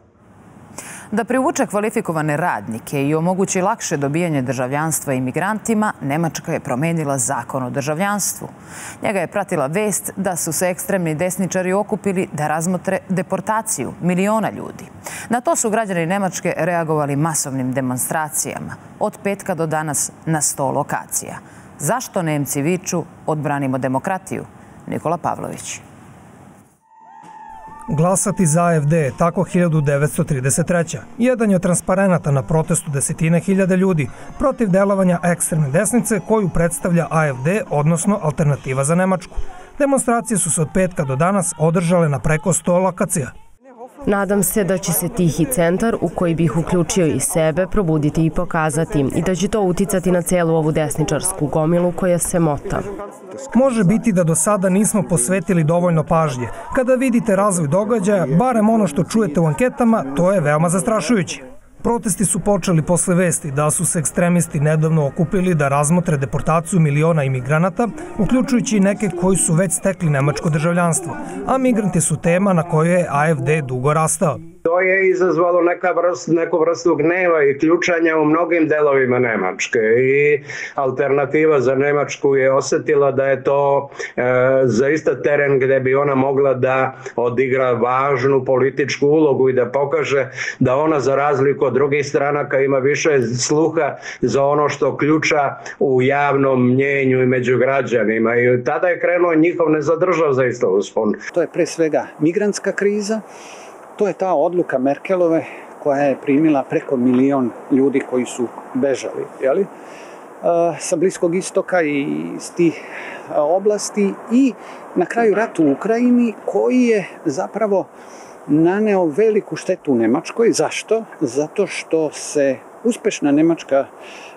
Da privuče kvalifikovane radnike i omogući lakše dobijanje državljanstva imigrantima, Nemačka je promenila zakon o državljanstvu. Njega je pratila vest da su se ekstremni desničari okupili da razmotre deportaciju miliona ljudi. Na to su građani Nemačke reagovali masovnim demonstracijama. Od petka do danas na sto lokacija. Zašto Nemci viču odbranimo demokratiju? Nikola Pavlović. Glasati za A F D je tako hiljadu devetsto trideset treće. Jedan je od transparenata na protestu desetine hiljada ljudi protiv delovanja ekstremne desnice koju predstavlja A F D, odnosno Alternativa za Nemačku. Demonstracije su se od petka do danas održale na preko sto lokacija. Nadam se da će se tihi centar, u koji bih uključio i sebe, probuditi i pokazati i da će to uticati na celu ovu desničarsku gomilu koja se mota. Može biti da do sada nismo posvetili dovoljno pažnje. Kada vidite razvoj događaja, barem ono što čujete u anketama, to je veoma zastrašujuće. Protesti su počeli posle vesti da su se ekstremisti nedavno okupili da razmotre deportaciju miliona imigranata, uključujući i neke koji su već stekli nemačko državljanstvo, a migranti su tema na kojoj je A F D dugo rastao. To je izazvalo neka vrst, neku vrstu gneva i ključanja u mnogim delovima Nemačke i Alternativa za Nemačku je osetila da je to e, zaista teren gde bi ona mogla da odigra važnu političku ulogu i da pokaže da ona za razliku od drugih stranaka ima više sluha za ono što ključa u javnom mnjenju i među građanima i tada je krenuo njihov nezadržao zaista uspon. To je pre svega migrantska kriza. To je ta odluka Merkelove koja je primila preko milion ljudi koji su bežali, jeli? Sa Bliskog istoka i iz tih oblasti i na kraju rat u Ukrajini koji je zapravo naneo veliku štetu u Nemačkoj. Zašto? Zato što se uspešna nemačka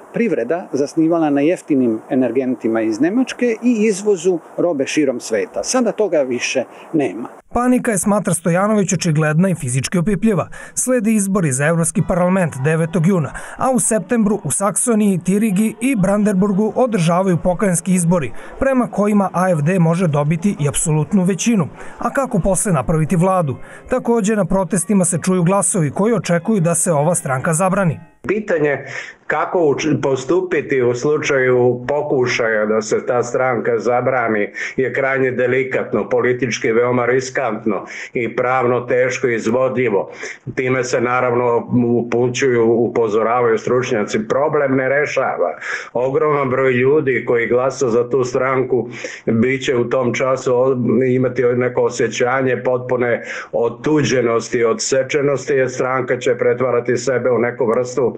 privreda zasnivala na jeftinim energentima iz Nemačke i izvozu robe širom sveta. Sada toga više nema. Panika je, smatra Stojanović, očigledna i fizički opipljiva. Slede izbori za Evropski parlament devetog juna, a u septembru u Saksoniji, Tirigi i Brandenburgu održavaju pokrajinski izbori, prema kojima A F D može dobiti i apsolutnu većinu. A kako posle napraviti vladu? Takođe, na protestima se čuju glasovi koji očekuju da se ova stranka zabrani. Pitanje kako postupiti u slučaju pokušaja da se ta stranka zabrani je krajnje delikatno, politički veoma riskantno i pravno teško izvodljivo. Time se naravno upućuju, upozoravaju stručnjaci. Problem ne rešava. Ogroman broj ljudi koji glasa za tu stranku bit će u tom času imati neko osjećanje potpune otuđenosti, odsečenosti, jer stranka će pretvarati sebe u neku vrstu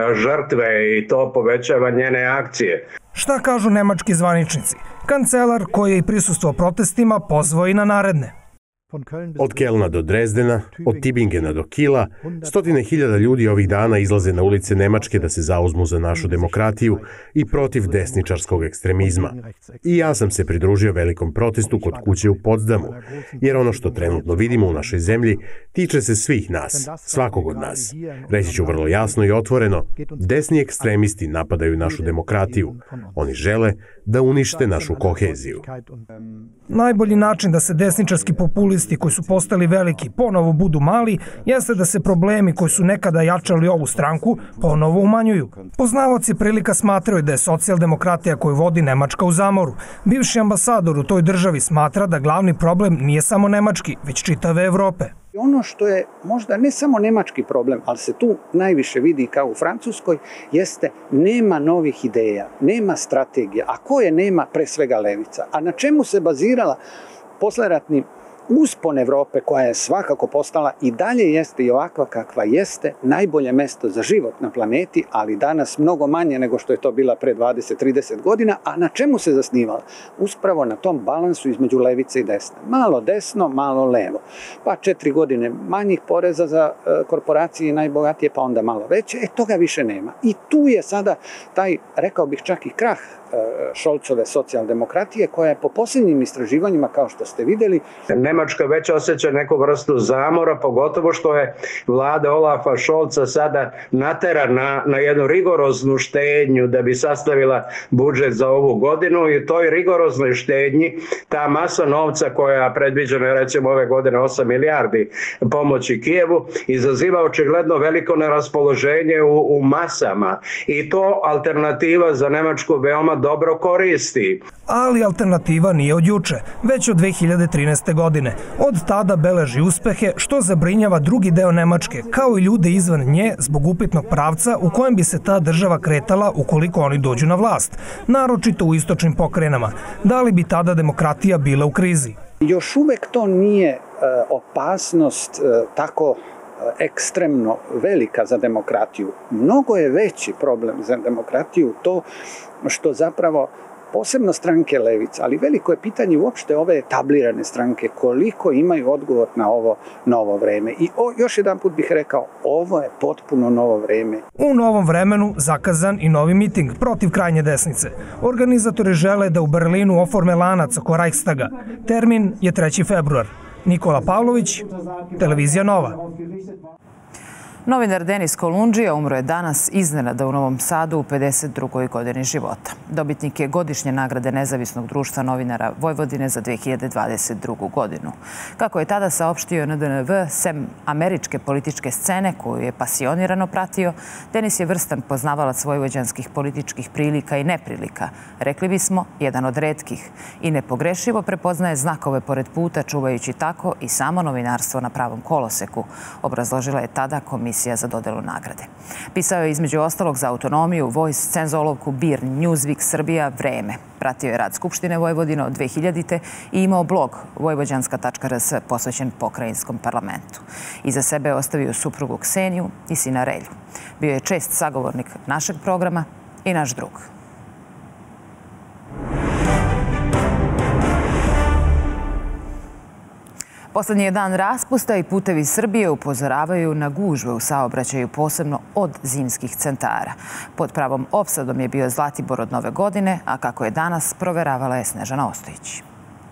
žrtve i to povećava njene akcije. Šta kažu nemački zvaničnici? Kancelar, koji je i prisustvovao protestima, pozvao i na naredne. Od Kelna do Drezdena, od Tibingena do Kila, stotine hiljada ljudi ovih dana izlaze na ulice Nemačke da se zauzmu za našu demokratiju i protiv desničarskog ekstremizma. I ja sam se pridružio velikom protestu kod kuće u Potsdamu, jer ono što trenutno vidimo u našoj zemlji tiče se svih nas, svakog od nas. Reći ću vrlo jasno i otvoreno, desni ekstremisti napadaju našu demokratiju. Oni žele da unište našu koheziju. Najbolji način da se desničarski populisti koji su postali veliki ponovo budu mali jeste da se problemi koji su nekada jačali ovu stranku ponovo umanjuju. Poznavaoci prilika smatraju da je socijaldemokratija koju vodi Nemačka u zamoru. Bivši ambasador u toj državi smatra da glavni problem nije samo nemački, već čitave Evrope. Ono što je možda ne samo nemački problem, ali se tu najviše vidi kao u Francuskoj, jeste nema novih ideja, nema strategija. A koje nema? Pre svega levica. A na čemu se bazirala posleratni uspon Evrope, koja je svakako postala i dalje jeste i ovakva kakva jeste, najbolje mesto za život na planeti, ali danas mnogo manje nego što je to bila pre dvadeset do trideset godina, a na čemu se zasnivala? Uspravo na tom balansu između levice i desne. Malo desno, malo levo. Pa četiri godine manjih poreza za korporacije i najbogatije, pa onda malo veće. E, toga više nema. I tu je sada taj, rekao bih čak i krah Šolcove socijaldemokratije, koja je po posljednjim istraživanjima, kao što ste videli, Nemačka već osjeća neku vrstu zamora, pogotovo što je vlada Olafa Šolca sada naterana na jednu rigoroznu štednju da bi sastavila budžet za ovu godinu, i toj rigoroznoj štednji ta masa novca koja je predviđena recimo ove godine osam milijardi pomoći Kijevu izaziva očigledno veliko neraspoloženje u, u masama, i to alternativa za Nemačku veoma dobro koristi. Ali alternativa nije od juče, već od dve hiljade trinaeste. godine. Od tada beleži uspehe, što zabrinjava drugi deo Nemačke, kao i ljude izvan nje zbog upitnog pravca u kojem bi se ta država kretala ukoliko oni dođu na vlast, naročito u istočnim pokrajinama. Da li bi tada demokratija bila u krizi? Još uvek to nije opasnost tako ekstremno velika za demokratiju. Mnogo je veći problem za demokratiju to što zapravo posebno stranke levica, ali veliko je pitanje uopšte ove etablirane stranke, koliko imaju odgovor na ovo novo vreme. I o, još jedan put bih rekao, ovo je potpuno novo vreme. U novom vremenu zakazan i novi miting protiv krajnje desnice. Organizatori žele da u Berlinu oforme lanac oko Reichstaga. Termin je treći februar. Nikola Pavlović, Televizija Nova. Novinar Denis Kolundžija umro je danas iznenada u Novom Sadu u pedeset drugoj godini života. Dobitnik je godišnje nagrade Nezavisnog društva novinara Vojvodine za dve hiljade dvadeset drugu. godinu. Kako je tada saopštio N D N V, sem američke političke scene koju je pasionirano pratio, Denis je vrstan poznavalac vojvođanskih političkih prilika i neprilika. Rekli bismo, jedan od retkih. I nepogrešivo prepoznaje znakove pored puta, čuvajući tako i samo novinarstvo na pravom koloseku, obrazložila je tada komisija za dodelu nagrade. Pisao je između ostalog za Autonomiju, Voice, Cenzolovku, B I R, Newsweek, Srbija, Vreme. Pratio je rad Skupštine Vojvodine od dve hiljadite. i imao blog vojvođanska tačka r s posvećen pokrajinskom parlamentu. Iza sebe je ostavio suprugu Kseniju i sina Relju. Bio je čest sagovornik našeg programa i naš drug. Poslednji je dan raspusta i Putevi Srbije upozoravaju na gužve u saobraćaju, posebno od zimskih centara. Pod pravom opsadom je bio Zlatibor od nove godine, a kako je danas, proveravala je Snežana Ostojić.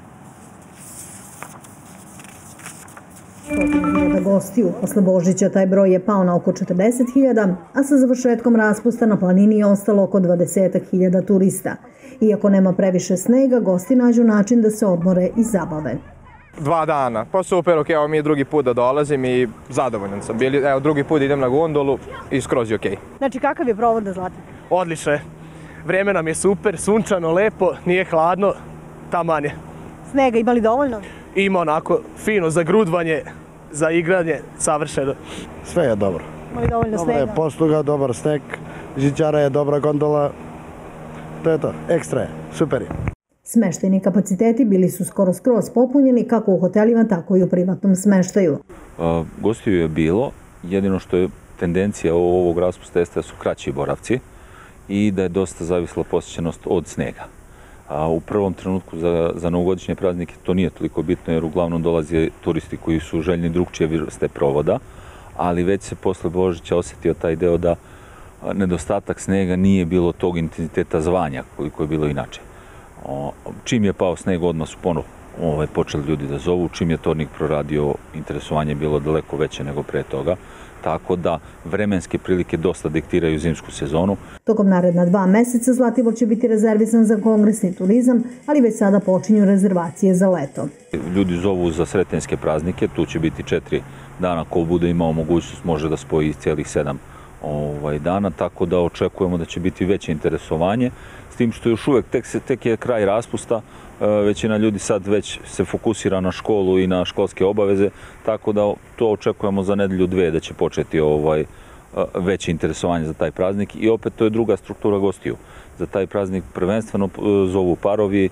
Stotine hiljada gostiju. Posle Božića taj broj je pao na oko četrdeset hiljada, a sa završetkom raspusta na planini je ostalo oko dvadeset hiljada turista. Iako nema previše snega, gosti nađu način da se odmore i zabave. Dva dana. Pa super, ok, evo mi je drugi put da dolazim i zadovoljan sam. Bili, evo drugi put idem na gondolu i skroz je ok. Znači, kakav je provod na Zlatiboru? Odlično je. Vreme nam je super, sunčano, lepo, nije hladno, taman je. Snega imali dovoljno? Ima onako fino za grudvanje, za igranje, savršeno. Sve je dobro. Imali dovoljno snega? Dobar je postuga, dobar sneg, žičara je, dobra gondola. To je to, ekstra je, super je. Smeštajni kapaciteti bili su skoro skroz popunjeni kako u hotelima, tako i u privatnom smeštaju. Gostiju je bilo, jedino što je tendencija ovog raspusta jeste da su kraći boravci i da je dosta zavisla posjećenost od snega. A u prvom trenutku za, za novogodišnje praznike to nije toliko bitno jer uglavnom dolaze turisti koji su željni drugčije vrste provoda, ali već se posle Božića osjetio taj deo da nedostatak snega nije bilo tog intenziteta zvanja koliko je bilo inače. O, čim je pao sneg, odmah su ponovo ovaj, počeli ljudi da zovu, čim je tornik proradio, interesovanje je bilo daleko veće nego pre toga, tako da vremenske prilike dosta diktiraju zimsku sezonu. Tokom naredna dva meseca Zlatibor će biti rezervisan za kongresni turizam, ali već sada počinju rezervacije za leto. Ljudi zovu za sretenjske praznike, tu će biti četiri dana, ko bude imao mogućnost može da spoji cijelih sedam ovaj, dana, tako da očekujemo da će biti veće interesovanje, s tim što još uvek tek, se, tek je kraj raspusta, većina ljudi sad već se fokusira na školu i na školske obaveze, tako da to očekujemo za nedelju dve da će početi ovaj, veće interesovanje za taj praznik i opet to je druga struktura gostiju. Za taj praznik prvenstveno zovu parovi,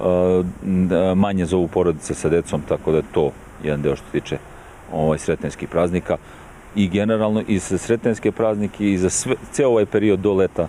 manje zovu porodice sa decom, tako da je to jedan deo što se tiče ovaj, sretenjskih praznika. I generalno i za sretenjske praznike i za sve, ceo ovaj period do leta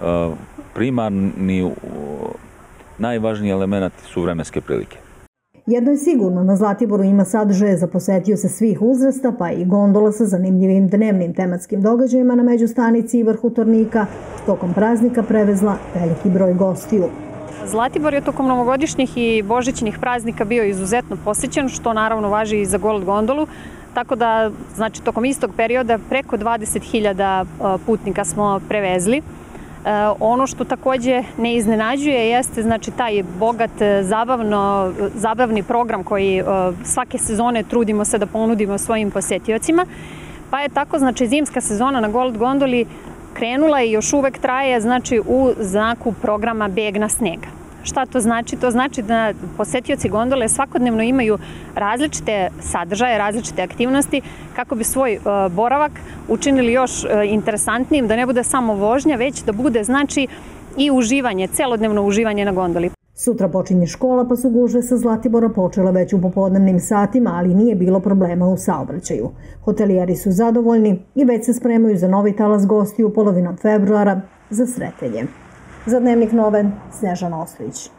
primarni najvažniji element su vremenske prilike. Jedno je sigurno, na Zlatiboru ima sadržaje za posetioce svih uzrasta, pa i gondola sa zanimljivim dnevnim tematskim događajima na međustanici i vrhu tornika, tokom praznika prevezla veliki broj gostiju. Zlatibor je tokom novogodišnjih i božićnih praznika bio izuzetno posećen, što naravno važi i za Gold gondolu, tako da, znači, tokom istog perioda preko dvadeset hiljada putnika smo prevezli. Ono što takođe ne iznenađuje jeste, znači, taj bogat zabavno, zabavni program koji svake sezone trudimo se da ponudimo svojim posetiocima, pa je tako, znači, zimska sezona na Gold gondoli krenula i još uvek traje, znači, u znaku programa Beg na sneg. Šta to znači? To znači da posetioci gondole svakodnevno imaju različite sadržaje, različite aktivnosti kako bi svoj boravak učinili još interesantnijim, da ne bude samo vožnja, već da bude, znači, i uživanje, celodnevno uživanje na gondoli. Sutra počinje škola, pa su gužve sa Zlatibora počele već u popodnevnim satima, ali nije bilo problema u saobraćaju. Hotelijari su zadovoljni i već se spremaju za novi talas gostiju polovinom februara za Sretenje. Za Dnevnik Nove, Snežana Ostojić.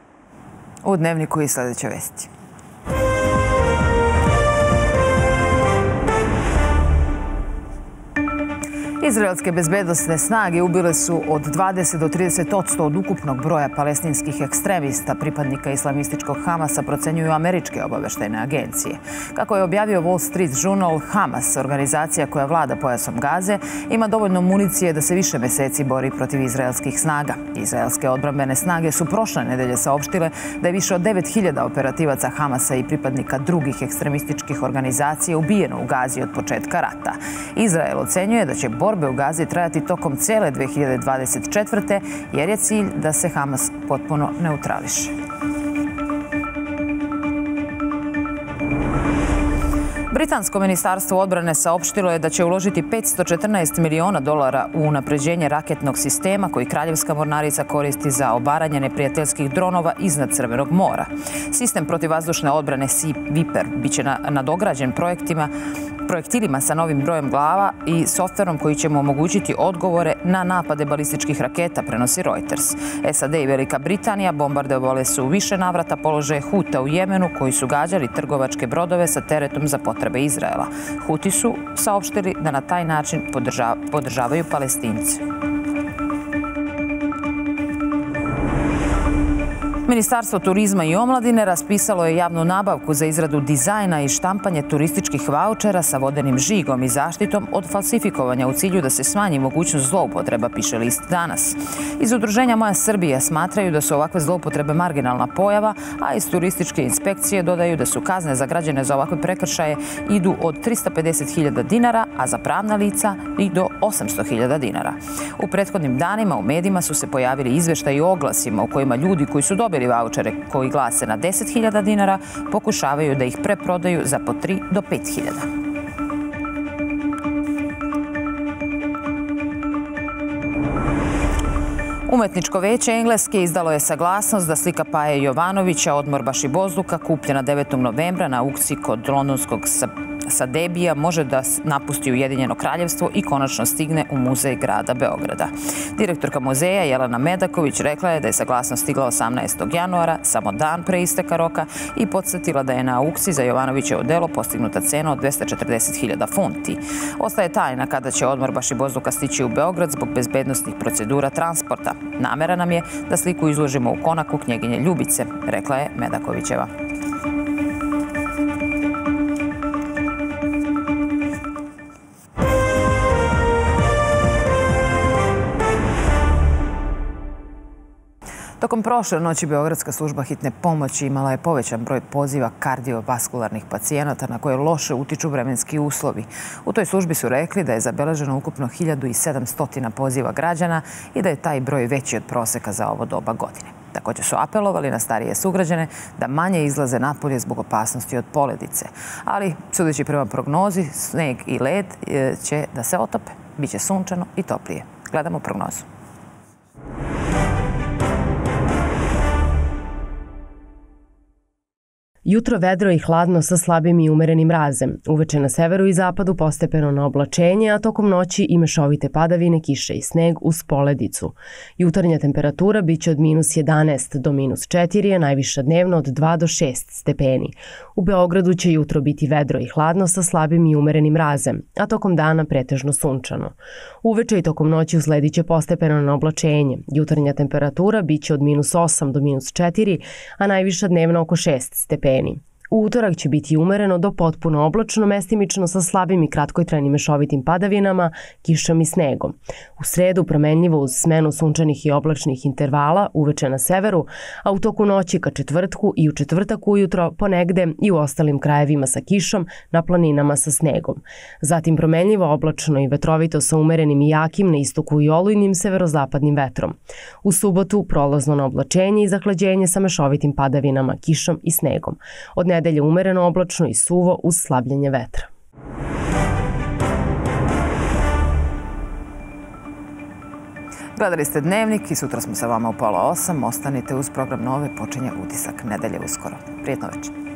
U Dnevniku i sledeće vesti. Izraelske bezbednosne snage ubile su od dvadeset do trideset odsto od ukupnog broja palestinskih ekstremista, pripadnika islamističkog Hamasa, procenjuju američke obaveštajne agencije. Kako je objavio Wall Street Journal, Hamas, organizacija koja vlada pojasom Gaze, ima dovoljno municije da se više meseci bori protiv izraelskih snaga. Izraelske odbrambene snage su prošle nedelje saopštile da je više od devet hiljada operativaca Hamasa i pripadnika drugih ekstremističkih organizacija ubijeno u Gazi od početka rata. Izrael ocenjuje da će borbe u Gazi trajati tokom cele dve hiljade dvadeset četvrte jer je cilj da se Hamas potpuno neutrališe. Britansko ministarstvo odbrane saopštilo je da će uložiti petsto četrnaest miliona dolara u unapređenje raketnog sistema koji Kraljevska mornarica koristi za obaranje neprijateljskih dronova iznad Crvenog mora. Sistem protivvazdušne odbrane Sea Viper biće nadograđen projektima projektilima sa novim brojem glava i softverom koji će mu omogućiti odgovore na napade balističkih raketa, prenosi Reuters. S A D i Velika Britanija bombardovale su u više navrata položaje Huta u Jemenu koji su gađali trgovačke brodove sa teretom za potrebe Izraela. Huti su saopštili da na taj način podržavaju Palestince. Ministarstvo turizma i omladine raspisalo je javnu nabavku za izradu dizajna i štampanje turističkih vaučera sa vodenim žigom i zaštitom od falsifikovanja u cilju da se smanji mogućnost zloupotreba, piše list Danas. Iz udruženja Moja Srbija smatraju da su ovakve zloupotrebe marginalna pojava, a iz turističke inspekcije dodaju da su kazne za građane za ovakve prekršaje idu od trista pedeset hiljada dinara, a za pravna lica i do osamsto hiljada dinara. U prethodnim danima u medijima su se pojavili izveštaji o oglasima u kojima ljudi koji su dobili vaučere koji glase na deset hiljada dinara pokušavaju da ih preprodaju za po tri do pet hiljada. Umetničko veće Engleske izdalo je saglasnost da slika Paje Jovanovića Odmorbaš i Bozluka kupljena devetog novembra na aukciji kod londonskog Sadebija može da napusti Ujedinjeno kraljevstvo i konačno stigne u muzej grada Beograda. Direktorka muzeja Jelena Medaković rekla je da je saglasnost stigla osamnaestog januara, samo dan pre isteka roka, i podsjetila da je na aukciji za Jovanovićevo delo postignuta cena od dvesta četrdeset hiljada funti. Ostaje tajna kada će Odmorbaš i Bozluka stići u Beograd zbog bezbednosnih procedura transporta. Namera nam je da sliku izložimo u konaku knjeginje Ljubice, rekla je Medakovićeva. Tokom prošle noći Beogradska služba hitne pomoći imala je povećan broj poziva kardiovaskularnih pacijenata na koje loše utiču vremenski uslovi. U toj službi su rekli da je zabeleženo ukupno hiljadu sedamsto poziva građana i da je taj broj veći od proseka za ovo doba godine. Također su apelovali na starije sugrađane da manje izlaze napolje zbog opasnosti od poledice. Ali, sudeći prema prognozi, sneg i led će da se otope. Biće sunčano i toplije. Gledamo prognozu. Jutro vedro i hladno sa slabim i umerenim mrazem. Uveče na severu i zapadu postepeno na oblačenje, a tokom noći i mešovite padavine, kiše i sneg uz poledicu. Jutarnja temperatura biće od minus jedanaest do minus četiri, a najviša dnevno od dva do šest stepeni. U Beogradu će jutro biti vedro i hladno sa slabim i umerenim mrazem, a tokom dana pretežno sunčano. Uveče i tokom noći usledit će postepeno na oblačenje. Jutarnja temperatura biće od minus osam do minus četiri, a najviša dnevno oko šest stepeni. U utorak će biti umereno do potpuno oblačno, mestimično sa slabim i kratkotrajnim mešovitim padavinama, kišom i snegom. U sredu promenljivo uz smenu sunčanih i oblačnih intervala, uveče na severu, a u toku noći ka četvrtku i u četvrtak ujutro ponegde i u ostalim krajevima sa kišom, na planinama sa snegom. Zatim promenljivo oblačno i vetrovito sa umerenim i jakim na istoku i olujnim severozapadnim vetrom. U subotu prolazno na oblačenje i zahlađenje sa mešovitim padavinama, kišom i snegom. Od nedelje umereno oblačno i suvo uz slabljenje vetra. Gledali ste Dnevnik i sutra smo sa vama u pola osam. Ostanite uz program Nove, počinje Utisak nedelje uskoro. Prijetno večer.